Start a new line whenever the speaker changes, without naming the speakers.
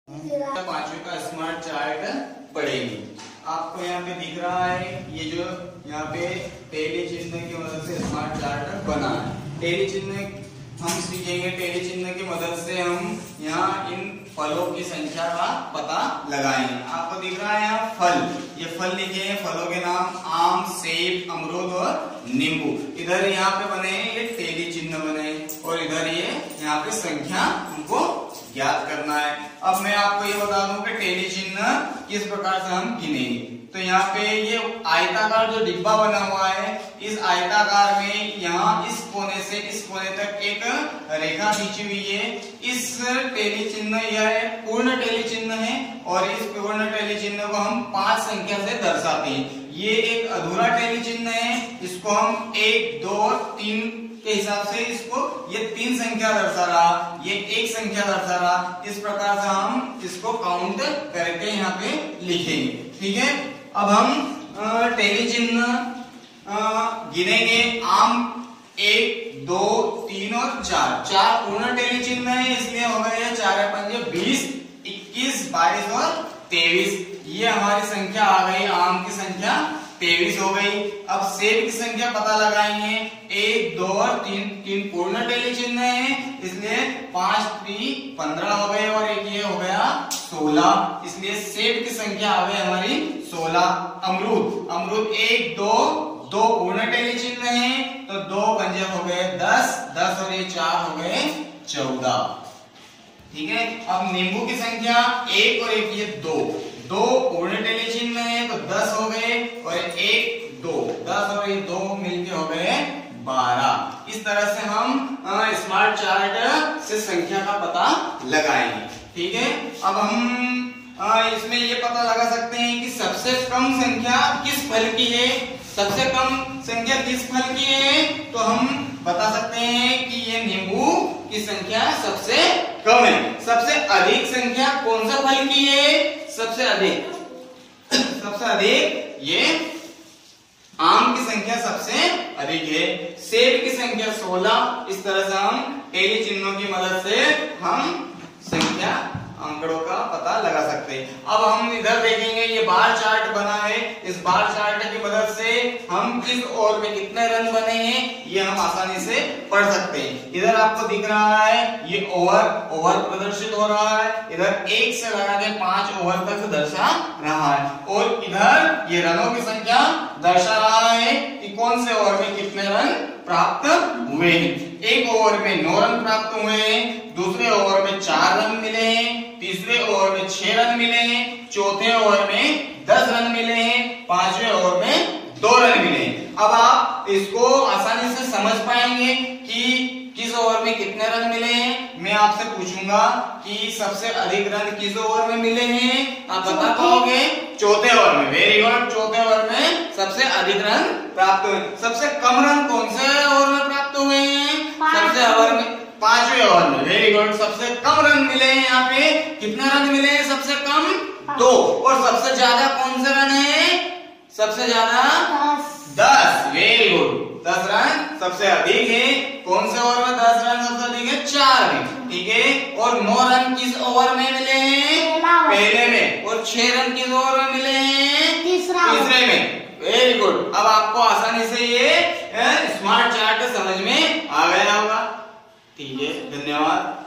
पांचवे का smart chart पढ़ेंगे। आपको यहाँ पे दिख रहा है ये जो यहाँ पे टेली चिन्ह की मदद से स्मार्ट चार्ट बना है। टेली चिन्ह हम सीखेंगे। टेली चिन्ह की मदद से हम यहाँ इन फलों की संख्या का पता लगाएंगे। आपको दिख रहा है यहाँ फल, ये फल लिखे हैं, फलों के नाम आम, सेब, अमरूद और नींबू। इधर यहाँ पे बने हैं ये टेली चिन्ह बने और इधर ये यहाँ पे संख्या हमको ज्ञात करना है। अब मैं आपको ये बता दूं कि टेली चिन्ह किस प्रकार से हम गिनेंगे। तो यहाँ पे ये आयताकार जो डिब्बा बना हुआ है, इस आयताकार में यहाँ इस कोने से इस कोने तक एक रेखा खींची हुई है। इस टेली चिन्ह यह पूर्ण टेली चिन्ह है और इस पूर्ण टेली चिन्ह को हम 5 संख्या से दर्शाते हैं। ये एक अधूरा टेली चिन्ह है, इसको हम 1, 2, 3 के हिसाब से इसको ये 3 संख्या दर्शा रहा, ये 1 संख्या दर्शा रहा। इस प्रकार से हम इसको काउंट करके यहाँ पे लिखेंगे। ठीक है, अब हम टेली चिन्ह गिनेंगे। आम 1, 2, 3 और 4 पूर्ण टेली चिन्ह है, इसलिए हो गए 4 पंजे 20, 21, 22 और 23। ये हमारी संख्या आ गई, आम की संख्या 23 हो गई। अब सेब की संख्या पता लगाएंगे। 1, 2 और 3 पूर्ण टेली चिन्ह है, इसलिए 5, 3, 15 हो गए और एक ये हो गया 16, इसलिए सेब की संख्या आ गई हमारी 16। अमरूद 1, 2 पूर्ण टेली चिन्ह है, तो 2 पंजे हो गए 10 और ये 4 हो गए 14। ठीक है, अब नींबू की संख्या 1 और एक ये 2 पूर्ण टेली चिन्ह है, तो 10 हो गए और 1, 2 10 और ये 2 मिलके हो गए 12। इस तरह से हम स्मार्ट चार्ट से संख्या का पता लगाएंगे। ठीक है, अब हम इसमें ये पता लगा सकते हैं कि सबसे कम संख्या किस फल की है। सबसे कम संख्या किस फल की है, तो हम बता सकते हैं कि ये नींबू की संख्या सबसे कम है। सबसे अधिक संख्या कौन सा फल की है? सबसे अधिक ये आम की संख्या सबसे अधिक है। सेब की संख्या 16। इस तरह से हम टेली चिन्हों की मदद से हम संख्या आंकड़ों का पता लगा सकते हैं। अब हम इधर देखेंगे, ये बार चार्ट बना है। इस बार चार्ट की मदद से हम किस ओवर में कितने रन बने हैं ये हम आसानी से पढ़ सकते हैं। इधर आपको दिख रहा है ये ओवर प्रदर्शित हो रहा है। इधर 1 से लगा के 5 ओवर तक दर्शा रहा है और इधर ये रनों की संख्या दर्शा रहा है कि कौन से ओवर में कितने रन प्राप्त हुए हैं। एक ओवर में 9 रन प्राप्त हुए हैं, दूसरे ओवर में 4 रन मिले हैं, तीसरे ओवर में 6 रन मिले हैं, चौथे ओवर में 10 रन मिले हैं, 5वें ओवर में 2 रन मिले हैं। अब आप इसको आसानी से समझ पाएंगे कि किस ओवर में कितने रन मिले हैं। मैं आपसे पूछूंगा कि सबसे अधिक रन किस ओवर में मिले हैं, आप बता पाओगे? चौथे ओवर में। वेरी गुड, चौथे ओवर में सबसे अधिक रन प्राप्त हुए। सबसे कम रन कौन से ओवर में प्राप्त हुए हैं? सबसे ओवर में 5वें ओवर में। वेरी गुड, सबसे कम रन मिले हैं। यहाँ पे कितने रन मिले हैं? सबसे कम 2। और सबसे ज्यादा कौन से रन है? सबसे ज्यादा 10। वेरी गुड, 10 रन सबसे अधिक है। कौन से ओवर में 10 रन सबसे अधिक है? 4 में। ठीक है, और 9 रन किस ओवर में मिले हैं? पहले में। और 6 रन किस ओवर में मिले हैं? तीसरे में। वेरी गुड, अब आपको आसानी से ये स्मार्ट चार्ट समझ में आ गया होगा। ठीक है, धन्यवाद।